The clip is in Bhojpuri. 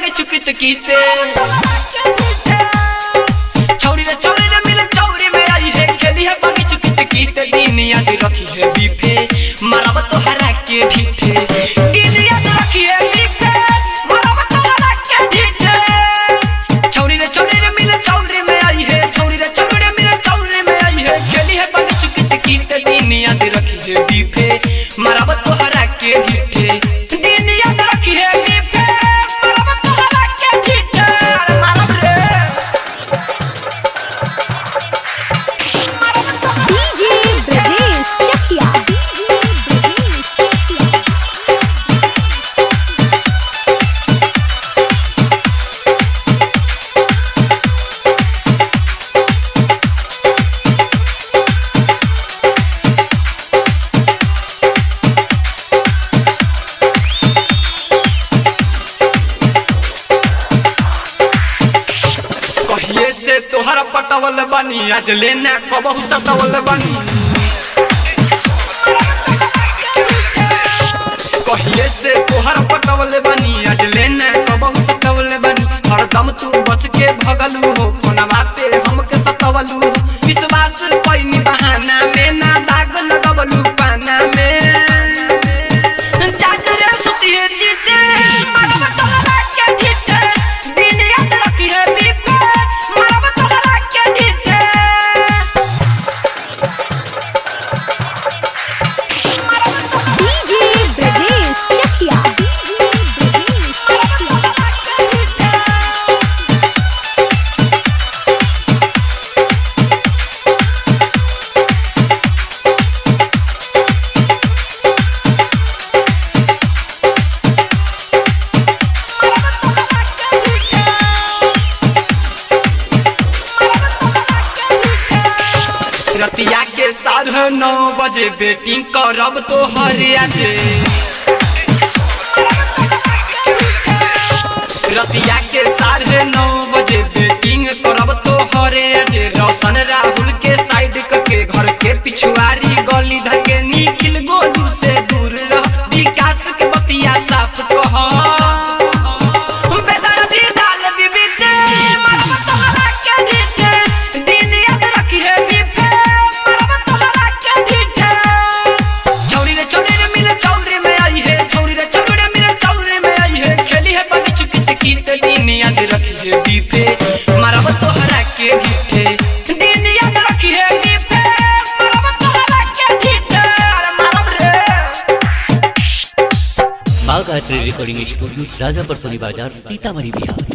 बागी चुकित कीते छौरी रे मिले चौरी में आई है खेली है बागी चुकित कीते दिन याद रखी है बीफे मारब तोहरा के ढीठे दिन याद रखी है बीफे मारब तोहरा के ढीठे छौरी रे मिले चौरी में आई है छौरी रे मिले चौरी में आई है खेली है बागी चुकित कीते दिन याद रखी है बीफे मारब तोहरा के ढीठे दिन याद रखी है बीफे मारब तोहरा के ढीठे मारब रे डीजे ब्रजेश चकिया कहिए से तोहरा पटवल बनी आज लेना कबहू सटवल बनी कहिए से तोहरा पटवल बनी आज लेना कबहू सटवल बनी हरदम तू बच के भगलू हो फोनवा पे हमके सटवलू हो विश्वास पैनी बहाना में ना दाग लगवलू पाना में जागरे सुती है जीते मारब तोहरा के ढीठे दिन याद रखी है बीफे मारब तोहरा के ढीठे डीजे ब्रजेश चकिया रतिया के 9:30 बजे बेटिंग करब तो हरिया जे रतिया के 9:30 बजे बेटिंग करब तो हरिया जे रोशन राहुल के साइड के घर के पिछुआरी गली धके निखिल गोलू से दूर रह विकास के बतिया साफ कह बेदर्दी डाल दीबी दे मारब तोहरा के ढीठे दिन याद रखी है बीफे मारब तोहरा के ढीठे छौरी रे मिले चौरी में आई है छौरी रे मिले चौरी में आई है खेली है बागी चुकित कीते दिन याद रखी है बीफे मारब तोहरा के ढीठे दिन याद रखी है बीफे मारब तोहरा के ढीठे मारब रे बाग art recording studio Rajapur Soni बाजार सीतामढ़ी बिहार।